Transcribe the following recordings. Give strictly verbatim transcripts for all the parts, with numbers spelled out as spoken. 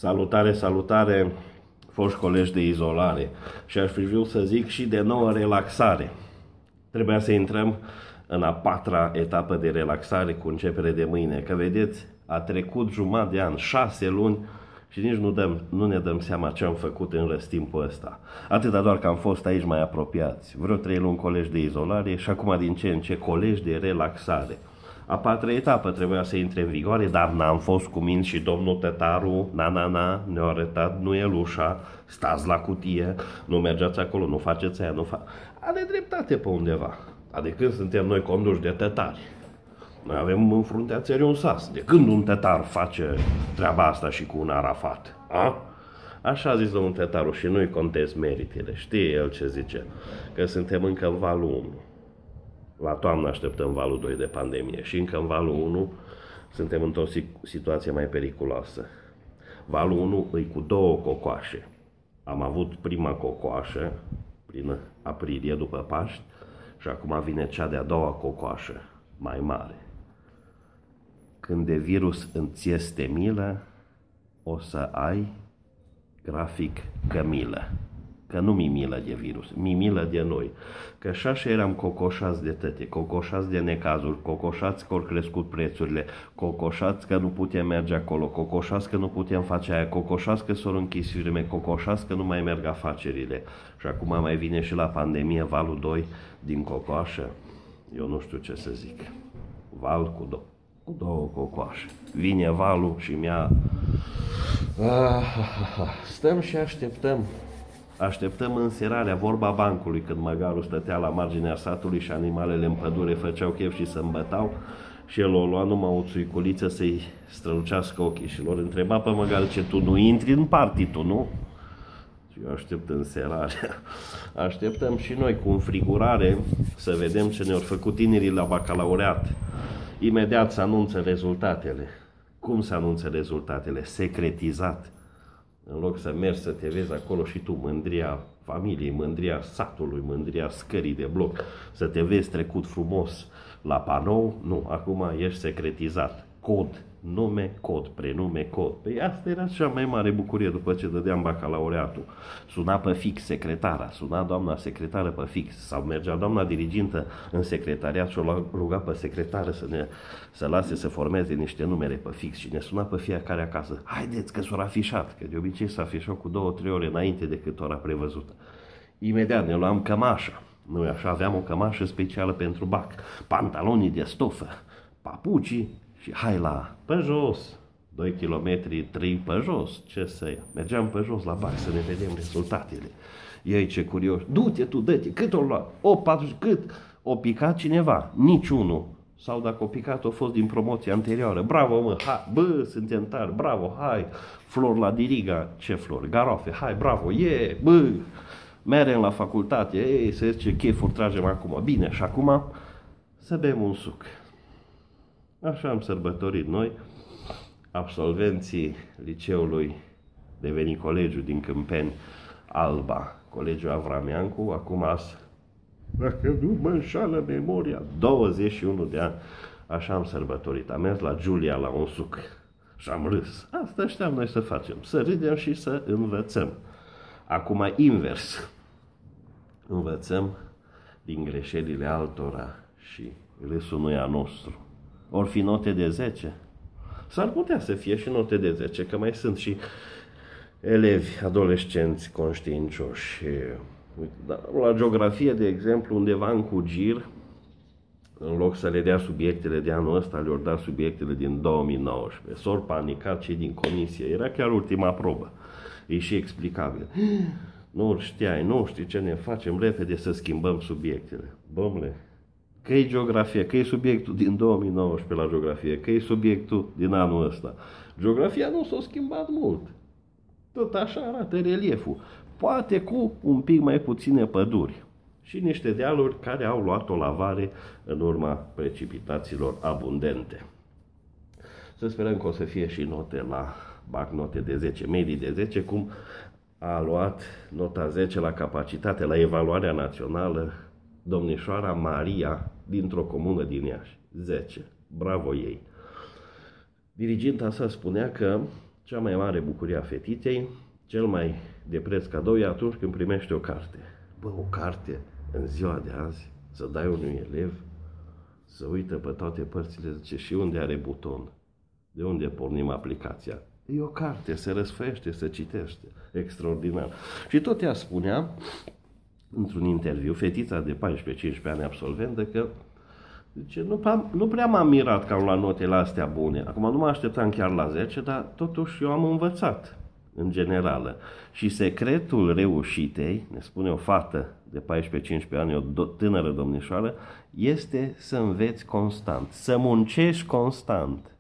Salutare, salutare, foști colegi de izolare și aș fi vrut să zic și de nouă relaxare. Trebuia să intrăm în a patra etapă de relaxare cu începere de mâine, că vedeți, a trecut jumătate de an, șase luni și nici nu, dăm, nu ne dăm seama ce am făcut în răstimpul ăsta. Atâta doar că am fost aici mai apropiați, vreo trei luni colegi de izolare și acum din ce în ce colegi de relaxare. A patra etapă trebuia să intre în vigoare, dar n-am fost cu minți și domnul Tătaru, na, na, na, ne-a arătat, nu e ușa, stați la cutie, nu mergeți acolo, nu faceți aia, nu fa... Are dreptate pe undeva. Adică când suntem noi conduși de tătari? Noi avem în fruntea țării un sas. De când un tătar face treaba asta și cu un Arafat? A? Așa a zis domnul Tătaru și nu-i contest meritele. Știe el ce zice, că suntem încă în valul unu. La toamnă așteptăm valul doi de pandemie și încă în valul unu suntem într-o situație mai periculoasă. Valul unu îi cu două cocoașe. Am avut prima cocoașă prin aprilie după Paști și acum vine cea de-a doua cocoașă, mai mare. Când de virus îți este milă, o să ai grafic cămilă. Că nu mi milă de virus, mi milă de noi. Că și așa eram cocoșați de tăte, cocoșați de necazuri, cocoșați că au crescut prețurile, cocoșați că nu putem merge acolo, cocoșați că nu putem face aia, cocoșați că s-au închis firme, cocoșați că nu mai merg afacerile. Și acum mai vine și la pandemie valul doi din cocoașă. Eu nu știu ce să zic. Val cu, do cu două cocoașe. Vine valul și mi-a... Stăm și așteptăm. Așteptăm înserarea, vorba bancului, când măgarul stătea la marginea satului și animalele în pădure făceau chef și se îmbătau și el o lua numai o țuiculiță să-i strălucească ochii și lor întreba pe măgar, ce tu nu intri în partitul, nu? Și eu aștept înserarea. Așteptăm și noi cu înfrigurare să vedem ce ne-au făcut tinerii la bacalaureat. Imediat se anunță rezultatele. Cum se anunță rezultatele? Secretizat. În loc să mergi să te vezi acolo și tu, mândria familiei, mândria satului, mândria scării de bloc, să te vezi trecut frumos la panou, nu, acum ești secretizat. Cod, nume, cod, prenume, cod. Păi asta era cea mai mare bucurie după ce dădeam bacalaureatul. Suna pe fix secretara, suna doamna secretară pe fix, sau mergea doamna dirigintă în secretariat și o ruga pe secretară să ne să lase să formeze niște numere pe fix și ne suna pe fiecare acasă. Haideți că s-au afișat, că de obicei s-a afișat cu două, trei ore înainte decât ora prevăzută. Imediat ne luam cămașa. Noi așa aveam o cămașă specială pentru bac, pantalonii de stofă, papucii, și hai la pe jos, doi kilometri, trei pe jos, ce să ia. Mergeam pe jos la bac să ne vedem rezultatele. Ei ce curios, du-te tu, dă-te, cât o luat? O, patru, cât? O picat cineva? Niciunul. Sau dacă o picat, a fost din promoția anterioară. Bravo, mă, hai, bă, suntem tari, bravo, hai. Flori la diriga, ce flori? Garofe, hai, bravo, e, yeah, bă. Merem la facultate, ei, să zice, chefuri tragem acum. Bine, și acum să bem un suc. Așa am sărbătorit noi, absolvenții liceului deveni colegiul din Câmpeni, Alba, colegiul Avrameancu, acum azi, dacă nu mă înșală memoria, douăzeci și unu de ani, așa am sărbătorit. Am mers la Giulia la un suc și am râs. Asta știam noi să facem, să râdem și să învățăm. Acum invers, învățăm din greșelile altora și râsul nu e a nostru. Or fi note de zece. S-ar putea să fie și note de zece, că mai sunt și elevi, adolescenți conștiincioși. La geografie, de exemplu, undeva în Cugir, în loc să le dea subiectele de anul ăsta, le-au dat subiectele din două mii nouăsprezece. S-au panicat cei din comisie. Era chiar ultima probă. E și explicabil. Nu știai, nu știi ce ne facem, repede să schimbăm subiectele. Dom'le, că e geografia, că e subiectul din două mii nouăsprezece la geografie, că e subiectul din anul ăsta. Geografia nu s-a schimbat mult. Tot așa arată relieful. Poate cu un pic mai puține păduri și niște dealuri care au luat o lavare în urma precipitațiilor abundente. Să sperăm că o să fie și note la bac, note de zece, medii de zece, cum a luat nota zece la capacitate, la evaluarea națională, domnișoara Maria, dintr-o comună din Iași. zece. Bravo ei. Diriginta sa spunea că cea mai mare bucurie a fetiței, cel mai de preț cadou e atunci când primește o carte. Bă, o carte în ziua de azi, să dai unui elev, să uită pe toate părțile, zice, și unde are buton, de unde pornim aplicația. E o carte, se răsfăiește, se citește, extraordinar. Și tot ea spunea, într-un interviu, fetița de paisprezece cincisprezece ani absolventă, că zice, nu, prea, nu prea m-am mirat că am luat notele astea bune. Acum nu mă așteptam chiar la zece, dar totuși eu am învățat, în generală. Și secretul reușitei, ne spune o fată de paisprezece cincisprezece ani, o tânără domnișoară, este să înveți constant, să muncești constant.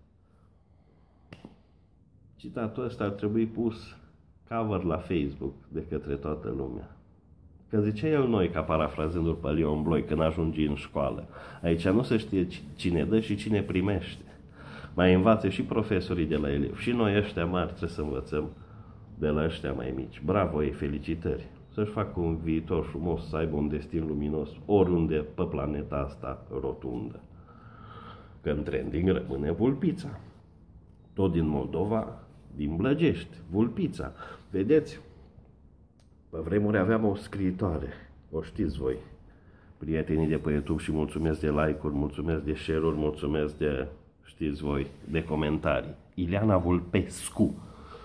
Citatul ăsta ar trebui pus cover la Facebook de către toată lumea. Că zice el noi, ca parafrazându-l pe Leon Bloy, când ajungi în școală. Aici nu se știe cine dă și cine primește. Mai învață și profesorii de la elevi. Și noi ăștia mari trebuie să învățăm de la ăștia mai mici. Bravo ei, felicitări! Să-și facă un viitor frumos, să aibă un destin luminos, oriunde pe planeta asta rotundă. Că în trending rămâne Vulpița. Tot din Moldova, din Blăgești, Vulpița. Vedeți? Pe vremuri aveam o scriitoare, o știți voi, prietenii de pe YouTube, și mulțumesc de like-uri, mulțumesc de share-uri, mulțumesc de, știți voi, de comentarii. Ileana Vulpescu,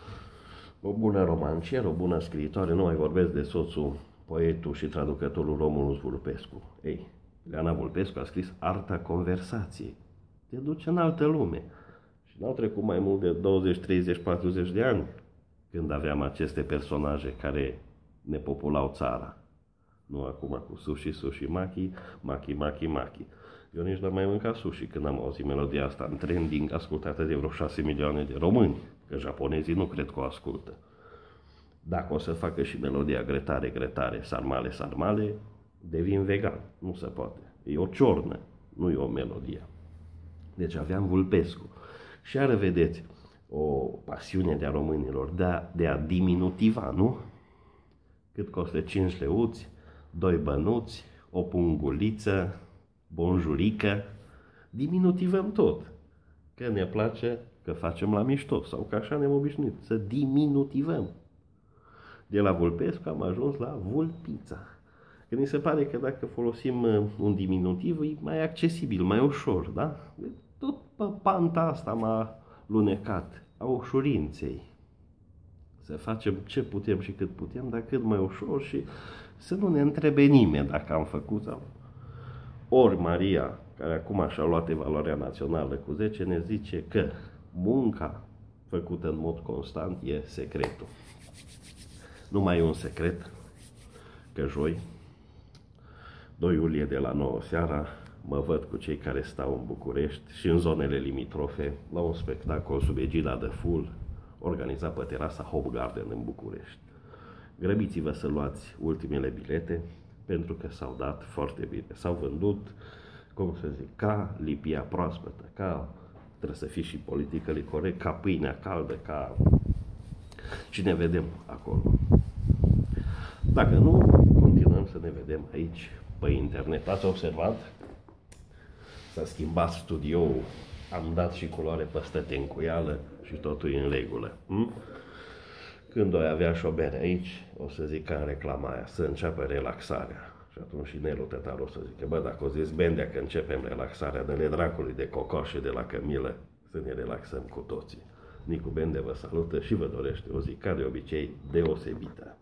o bună romancieră, o bună scriitoare, nu mai vorbesc de soțul, poetul și traducătorul Romulus Vulpescu. Ei, Ileana Vulpescu a scris Arta Conversației. Te duce în altă lume. Și n-au trecut mai mult de douăzeci, treizeci, patruzeci de ani când aveam aceste personaje care ne populau țara. Nu acum cu sushi, sushi, maki, maki, maki, maki. Eu nici n-am mai mâncat sushi când am auzit melodia asta în trending, ascultată de vreo șase milioane de români, că japonezii nu cred că o ascultă. Dacă o să facă și melodia gretare, gretare, sarmale, sarmale, devin vegan. Nu se poate. E o ciornă, nu e o melodie. Deci aveam Vulpescu. Și iară vedeți, o pasiune de-a românilor de a, de a diminutiva, nu? Cât costă cinci leuți, doi bănuți, o punguliță, bonjurică, diminutivăm tot. Că ne place, că facem la mișto, sau că așa ne-am obișnuit, să diminutivăm. De la Vulpescu am ajuns la Vulpița. Că mi se pare că dacă folosim un diminutiv, e mai accesibil, mai ușor, da? Tot pe panta asta m-a lunecat, a ușurinței. Să facem ce putem și cât putem, dar cât mai ușor și să nu ne întrebe nimeni dacă am făcut sau... Ori Maria, care acum și-a luat evaluarea națională cu zece, ne zice că munca făcută în mod constant e secretul. Nu mai e un secret că joi, doi iulie de la nouă seara, mă văd cu cei care stau în București și în zonele limitrofe la un spectacol sub egida de Full, organizat pe terasa Hop Garden în București. Grăbiți-vă să luați ultimele bilete, pentru că s-au dat foarte bine. S-au vândut, cum să zic, ca lipia proaspătă, ca, trebuie să fii și politically corect, ca pâinea caldă, ca... Și ne vedem acolo. Dacă nu, continuăm să ne vedem aici, pe internet. Ați observat? S-a schimbat studioul, am dat și culoare păstă tencuială și totul e în regulă. Hm? Când o avea și o bere aici, o să zic ca în reclama aia, să înceapă relaxarea. Și atunci și Nelu Tătar o să zică, bă, dacă o zis Bendea că începem relaxarea, dă-le dracului de cocoșe de la Cămilă, să ne relaxăm cu toții. Nicu Bendea vă salută și vă dorește o zi, ca de obicei, deosebită.